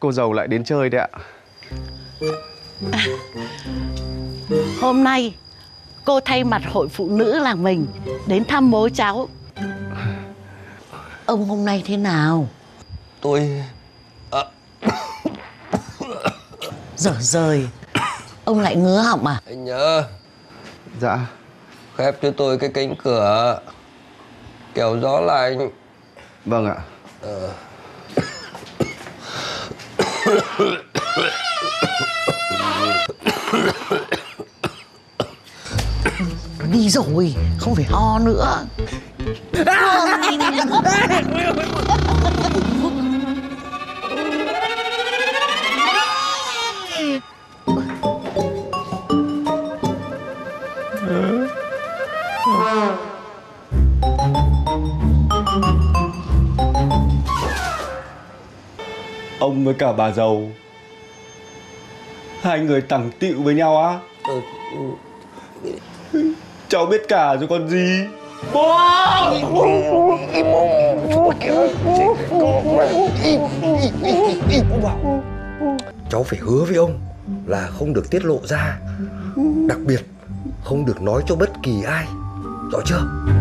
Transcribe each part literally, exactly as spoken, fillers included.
cô dâu lại đến chơi đấy ạ. À, hôm nay cô thay mặt hội phụ nữ làng mình đến thăm bố cháu. Ông hôm nay thế nào? Tôi... À... Dở rời. Ông lại ngứa họng à? Anh nhớ. Dạ. Khép cho tôi cái cánh cửa, kẻo gió lạnh. Vâng ạ. Ờ. Đi rồi, không phải ho nữa. Ông với cả bà giàu, hai người tằng tịu với nhau á? Ừ. Cháu biết cả rồi còn gì. Bố! Cháu phải hứa với ông là không được tiết lộ ra, đặc biệt không được nói cho bất kỳ ai, rõ chưa?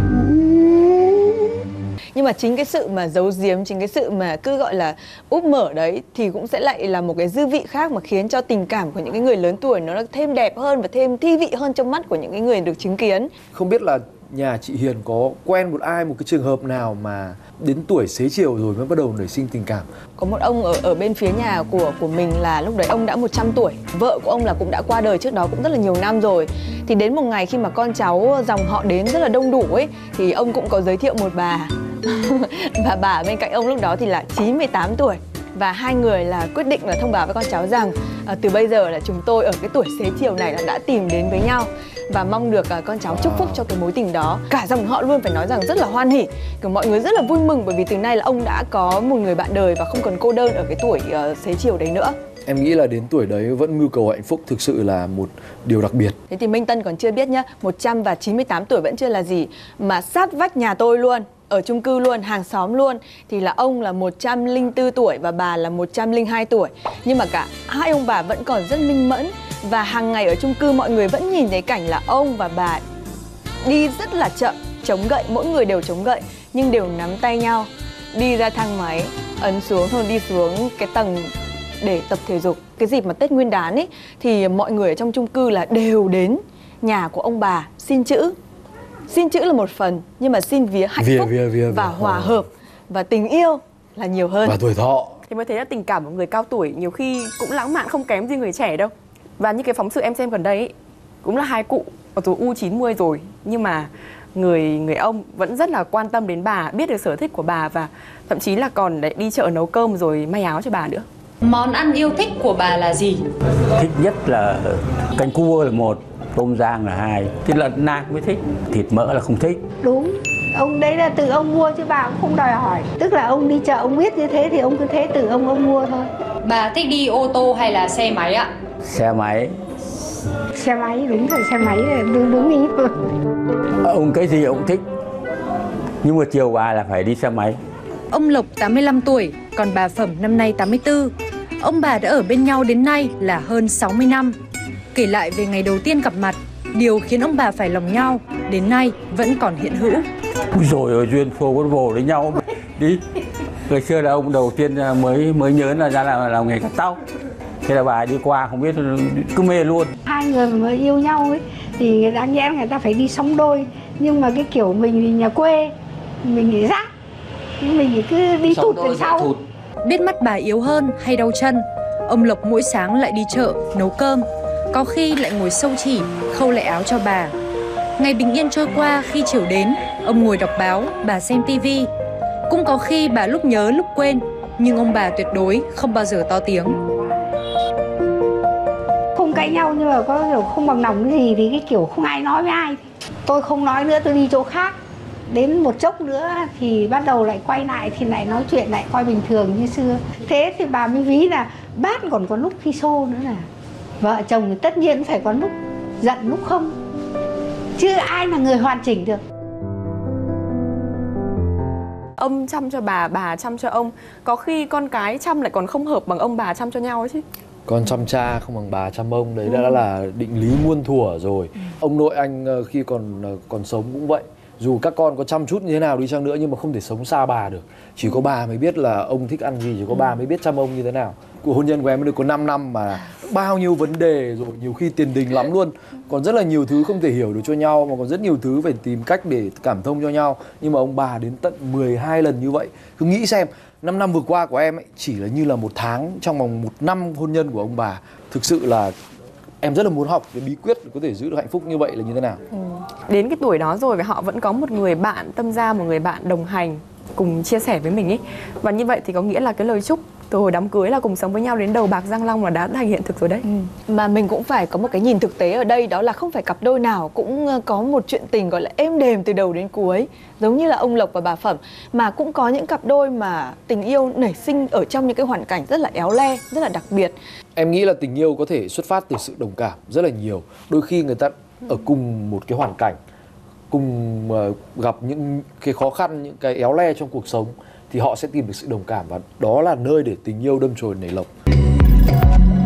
Nhưng mà chính cái sự mà giấu giếm, chính cái sự mà cứ gọi là úp mở đấy thì cũng sẽ lại là một cái dư vị khác mà khiến cho tình cảm của những cái người lớn tuổi nó thêm đẹp hơn và thêm thi vị hơn trong mắt của những cái người được chứng kiến. Không biết là nhà chị Hiền có quen một ai, một cái trường hợp nào mà đến tuổi xế chiều rồi mới bắt đầu nảy sinh tình cảm? Có một ông ở ở bên phía nhà của của mình là lúc đấy ông đã một trăm tuổi, vợ của ông là cũng đã qua đời trước đó cũng rất là nhiều năm rồi. Thì đến một ngày khi mà con cháu dòng họ đến rất là đông đủ ấy thì ông cũng có giới thiệu một bà. Và bà bên cạnh ông lúc đó thì là chín mươi tám tuổi. Và hai người là quyết định là thông báo với con cháu rằng à, từ bây giờ là chúng tôi ở cái tuổi xế chiều này là đã tìm đến với nhau và mong được uh, con cháu chúc phúc cho cái mối tình đó. Cả dòng họ luôn phải nói rằng rất là hoan hỉ, kiểu mọi người rất là vui mừng bởi vì từ nay là ông đã có một người bạn đời và không còn cô đơn ở cái tuổi uh, xế chiều đấy nữa. Em nghĩ là đến tuổi đấy vẫn mưu cầu hạnh phúc thực sự là một điều đặc biệt. Thế thì Minh Tân còn chưa biết nhá, một trăm và chín mươi tám tuổi vẫn chưa là gì, mà sát vách nhà tôi luôn, ở chung cư luôn, hàng xóm luôn, thì là ông là một trăm lẻ bốn tuổi và bà là một trăm lẻ hai tuổi. Nhưng mà cả hai ông bà vẫn còn rất minh mẫn. Và hàng ngày ở chung cư mọi người vẫn nhìn thấy cảnh là ông và bà đi rất là chậm, chống gậy, mỗi người đều chống gậy nhưng đều nắm tay nhau đi ra thang máy, ấn xuống thôi đi xuống cái tầng để tập thể dục. Cái dịp mà Tết Nguyên đán ấy thì mọi người ở trong chung cư là đều đến nhà của ông bà xin chữ. Xin chữ là một phần nhưng mà xin vía hạnh vía, phúc vía, vía, và vía. hòa hợp và tình yêu là nhiều hơn. Và tuổi thọ. Thì mới thấy là tình cảm của người cao tuổi nhiều khi cũng lãng mạn không kém gì người trẻ đâu. Và như cái phóng sự em xem gần đây ấy, cũng là hai cụ mặc dù u chín mươi rồi nhưng mà người người ông vẫn rất là quan tâm đến bà, biết được sở thích của bà và thậm chí là còn để đi chợ nấu cơm rồi may áo cho bà nữa. Món ăn yêu thích của bà là gì? Thích nhất là canh cua là một, tôm rang là hai, thịt lợn nạc mới thích, thịt mỡ là không thích. Đúng, ông đấy là tự ông mua chứ bà cũng không đòi hỏi. Tức là ông đi chợ ông biết như thế thì ông cứ thế tự ông ông mua thôi. Bà thích đi ô tô hay là xe máy ạ? Xe máy. Xe máy, đúng rồi, xe máy là đúng, đúng ý thôi. Ông cái gì ông thích, nhưng mà chiều bà là phải đi xe máy. Ông Lộc tám mươi lăm tuổi, còn bà Phẩm năm nay tám mươi tư. Ông bà đã ở bên nhau đến nay là hơn sáu mươi năm. Kể lại về ngày đầu tiên gặp mặt, điều khiến ông bà phải lòng nhau đến nay vẫn còn hiện hữu. Rồi ở duyên phố con vồ với nhau đi. Ngày xưa là ông đầu tiên mới mới nhớ là ra là làm nghề cắt tóc. Thế là bà đi qua không biết cứ mê luôn. Hai người mà yêu nhau ấy thì đáng nhẽ người ta phải đi song đôi. Nhưng mà cái kiểu mình thì nhà quê, mình thì rác, mình thì cứ đi thụt từ sau. Biết mắt bà yếu hơn hay đau chân, ông Lộc mỗi sáng lại đi chợ nấu cơm, có khi lại ngồi sâu chỉ khâu lại áo cho bà. Ngày bình yên trôi qua, khi chiều đến, ông ngồi đọc báo, bà xem tivi. Cũng có khi bà lúc nhớ lúc quên, nhưng ông bà tuyệt đối không bao giờ to tiếng. Không cãi nhau nhưng mà có kiểu không bằng lòng cái gì thì cái kiểu không ai nói với ai. Tôi không nói nữa, tôi đi chỗ khác. Đến một chốc nữa thì bắt đầu lại quay lại thì lại nói chuyện lại coi bình thường như xưa. Thế thì bà mới ví là bát còn có lúc khi xô nữa là vợ chồng thì tất nhiên phải có lúc giận lúc không. Chứ ai là người hoàn chỉnh được. ông chăm cho bà, bà chăm cho ông. Có khi con cái chăm lại còn không hợp bằng ông bà chăm cho nhau ấy chứ. Con chăm cha không bằng bà chăm ông, đấy đã là định lý muôn thuở rồi. Ông nội anh khi còn còn sống cũng vậy. Dù các con có chăm chút như thế nào đi chăng nữa nhưng mà không thể sống xa bà được. Chỉ có bà mới biết là ông thích ăn gì, chỉ có bà mới biết chăm ông như thế nào. Cuộc hôn nhân của em mới được có năm năm mà bao nhiêu vấn đề rồi, nhiều khi tiền đình lắm luôn. Còn rất là nhiều thứ không thể hiểu được cho nhau, mà còn rất nhiều thứ phải tìm cách để cảm thông cho nhau. Nhưng mà ông bà đến tận mười hai lần như vậy. Cứ nghĩ xem, năm năm vừa qua của em ấy chỉ là như là một tháng trong vòng một năm hôn nhân của ông bà. Thực sự là em rất là muốn học cái bí quyết để có thể giữ được hạnh phúc như vậy là như thế nào. Ừ. Đến cái tuổi đó rồi và họ vẫn có một người bạn tâm giao, một người bạn đồng hành cùng chia sẻ với mình ấy. Và như vậy thì có nghĩa là cái lời chúc từ hồi đám cưới là cùng sống với nhau đến đầu bạc răng long là đã thành hiện thực rồi đấy. Ừ. Mà mình cũng phải có một cái nhìn thực tế ở đây, đó là không phải cặp đôi nào cũng có một chuyện tình gọi là êm đềm từ đầu đến cuối, giống như là ông Lộc và bà Phẩm, mà cũng có những cặp đôi mà tình yêu nảy sinh ở trong những cái hoàn cảnh rất là éo le, rất là đặc biệt. Em nghĩ là tình yêu có thể xuất phát từ sự đồng cảm rất là nhiều. Đôi khi người ta ở cùng một cái hoàn cảnh, cùng gặp những cái khó khăn, những cái éo le trong cuộc sống thì họ sẽ tìm được sự đồng cảm, và đó là nơi để tình yêu đâm chồi nảy lộc.